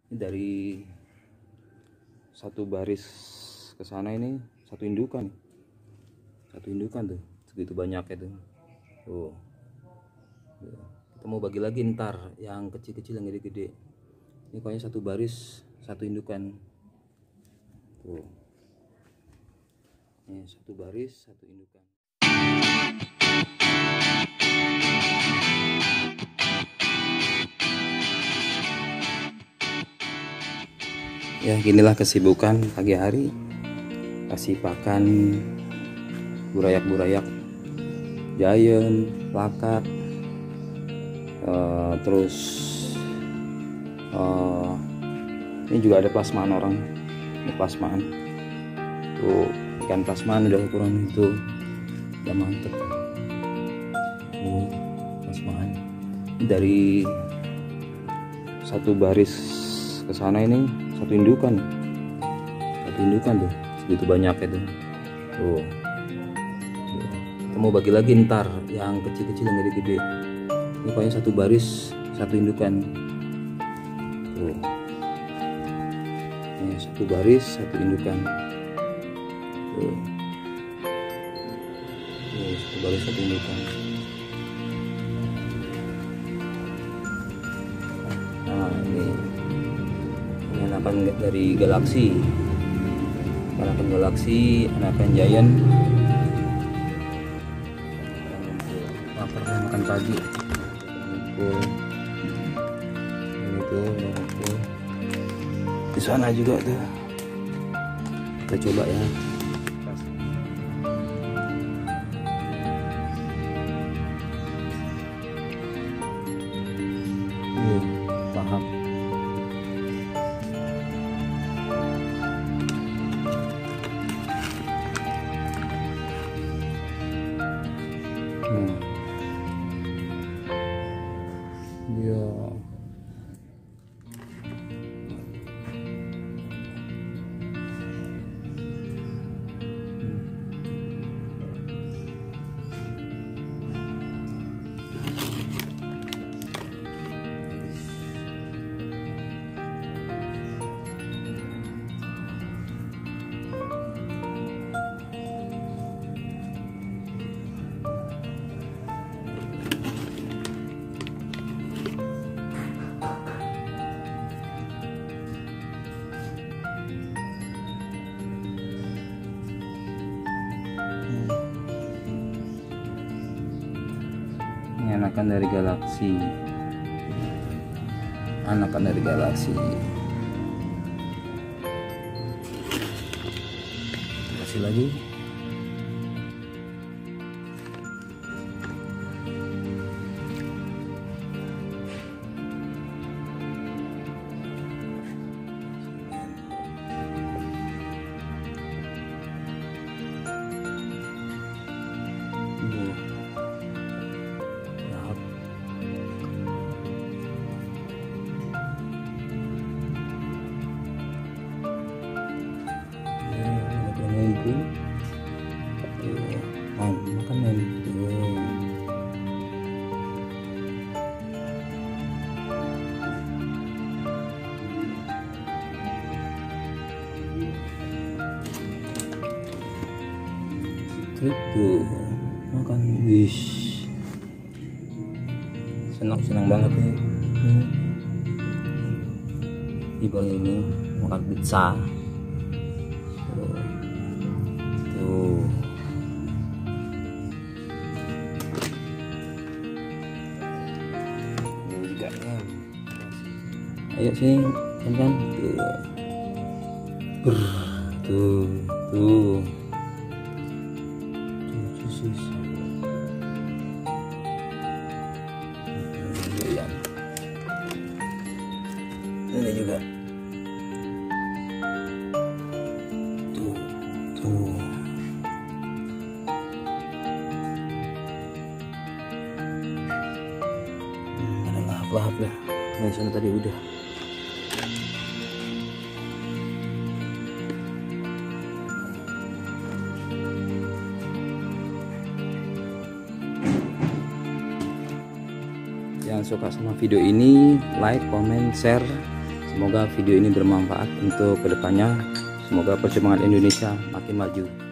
Ini dari satu baris ke sana ini satu indukan tuh, segitu banyak itu. Tuh. Kita mau bagi lagi ntar yang kecil-kecil, yang gede-gede. Ini pokoknya satu baris satu indukan. Tuh. Ini satu baris satu indukan. Ya, ginilah kesibukan pagi hari. Kasih pakan burayak-burayak, giant, plakat, terus ini juga ada plasmaan orang. Ini plasmaan. Tuh, ikan plasmaan udah ukuran itu, udah mantep. Tuh, plasmaan. Ini dari satu baris ke sana ini satu indukan tuh, segitu banyak itu. Tuh. Kita mau bagi lagi ntar yang kecil-kecil, yang gede-gede. Ini pokoknya satu baris satu indukan. Tuh. Ini satu baris satu indukan. Tuh. Tuh, satu baris satu indukan. Nah, ini anakan dari galaksi, anakan giant, makan pagi. Ini tuh, di sana juga tuh. Kita coba ya. Paham. Ya. Ini anakan dari galaksi, kasih lagi. Makanan itu makan, wish, senang banget nih. Ibang ini makan pizza. Tuh. Ini juga ya. Ayo sini, kan? Tuh. Tuh. Ini juga. Tuh. Ada lahap-lahap ya. Nah, sana tadi udah. Yang suka sama video ini, like, comment, share, Semoga video ini bermanfaat untuk kedepannya. Semoga perkembangan Indonesia makin maju.